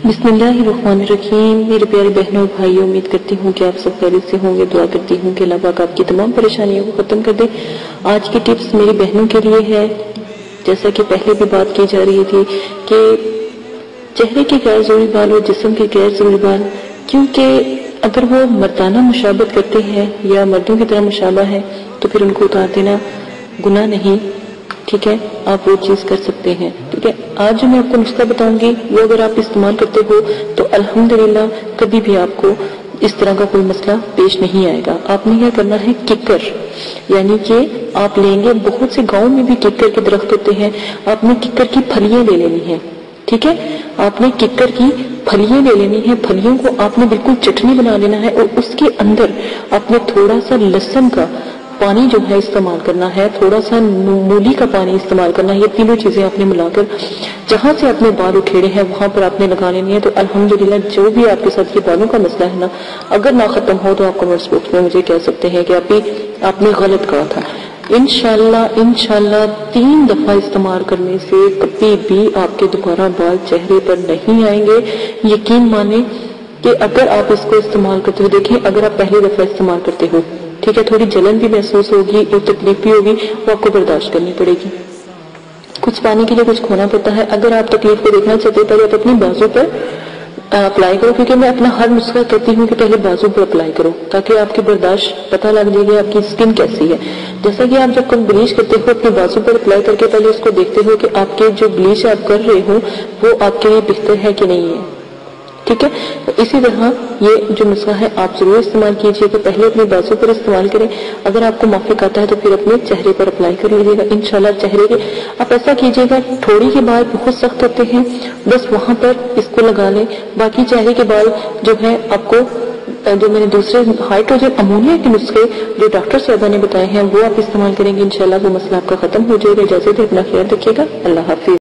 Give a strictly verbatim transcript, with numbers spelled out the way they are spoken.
بسم اللہ الرحمن الرحیم۔ میرے پیارے بہنوں اور بھائیوں، امید کرتی ہوں کہ آپ سب خیریت سے ہوں گے۔ دعا کرتی ہوں کہ اللہ پاک آپ کی تمام پریشانیوں کو ختم کر دے۔ آج کی ٹپس میری بہنوں کے لیے ہے، جیسا کہ پہلے بھی بات کی جا رہی تھی کہ چہرے کے غیر ضروری بال اور جسم کے غیر ضروری بال، کیونکہ اگر وہ مردانہ مشابہت کرتے ہیں یا مردوں کی طرح مشابہ ہے تو پھر ان کو اتار دینا گناہ نہیں، ٹھیک ہے، آپ وہ چیز کر سکتے ہیں، ٹھیک ہے۔ آج جو میں آپ کو نسخہ بتاؤں گی وہ اگر آپ استعمال کرتے ہو تو الحمدللہ کبھی بھی آپ کو اس طرح کا کوئی مسئلہ پیش نہیں آئے گا۔ آپ نے کیا کرنا ہے، ککر، یعنی کہ آپ لیں گے، بہت سے گاؤں میں بھی ککر کے درخت ہوتے ہیں، آپ نے ککر کی پھلیاں لے لینی ہیں، ٹھیک ہے۔ آپ نے ککر کی پھلیاں لے لینی ہیں، پھلیوں کو آپ نے بالکل چٹنی بنا لینا ہے اور اس کے اندر آپ نے تھوڑا سا لہسن کا پانی جو ہے استعمال کرنا ہے، تھوڑا سا مولی کا پانی استعمال کرنا ہے۔ یہ تینوں چیزیں آپ نے ملا کر جہاں سے آپ نے بال اکھیڑے ہیں وہاں پر آپ نے لگا لینی ہے، تو الحمدللہ جو بھی آپ کے ساتھ یہ بالوں کا مسئلہ ہے نا، اگر نہ ختم ہو تو آپ کمنٹس باکس میں مجھے کہہ سکتے ہیں کہ آپ آپ نے غلط کہا تھا۔ انشاءاللہ انشاءاللہ تین دفعہ استعمال کرنے سے کبھی بھی آپ کے دوبارہ بال چہرے پر نہیں آئیں گے۔ یقین مانیں کہ اگر آپ اس کو استعمال کرتے ہو، دیکھیں اگر آپ پہلی دفعہ استعمال کرتے ہو، ٹھیک ہے، تھوڑی جلن بھی محسوس ہوگی اور تکلیف بھی ہوگی، وہ آپ کو برداشت کرنی پڑے گی، کچھ پانے کے لیے کچھ کھونا پڑتا ہے۔ اگر آپ تکلیف کو دیکھنا چاہتے ہیں پہلے آپ اپنی بازو پر اپلائی کرو، کیونکہ میں اپنا ہر نسخہ کہتی ہوں کہ پہلے بازو پر اپلائی کرو تاکہ آپ کی برداشت پتہ لگ جائے گی آپ کی اسکن کیسی ہے۔ جیسا کہ آپ جب کوئی بلیچ کرتے ہو اپنی بازو پر اپلائی کر کے پہلے اس کو دیکھتے ہو کہ آپ کے جو بلیچ آپ کر رہے ہو وہ آپ کے لیے بہتر ہے کہ نہیں ہے، ٹھیک ہے۔ اسی طرح یہ جو نسخہ ہے آپ ضرور استعمال کیجئے کہ پہلے اپنے بازو پر استعمال کریں، اگر آپ کو موافق آتا ہے تو پھر اپنے چہرے پر اپلائی کر لیجیے گا انشاءاللہ۔ چہرے کے آپ ایسا کیجئے گا، تھوڑی کے بال بہت سخت ہوتے ہیں، بس وہاں پر اس کو لگا لیں، باقی چہرے کے بال جو ہے آپ کو جو میں نے دوسرے ہائیڈروجن امونیا کے نسخے جو ڈاکٹر صاحبہ نے بتائے ہیں وہ آپ استعمال کریں گے، انشاءاللہ وہ مسئلہ آپ کا ختم ہو جائے گا۔ اجازت ہے، اپنا خیال رکھیے گا، اللہ حافظ۔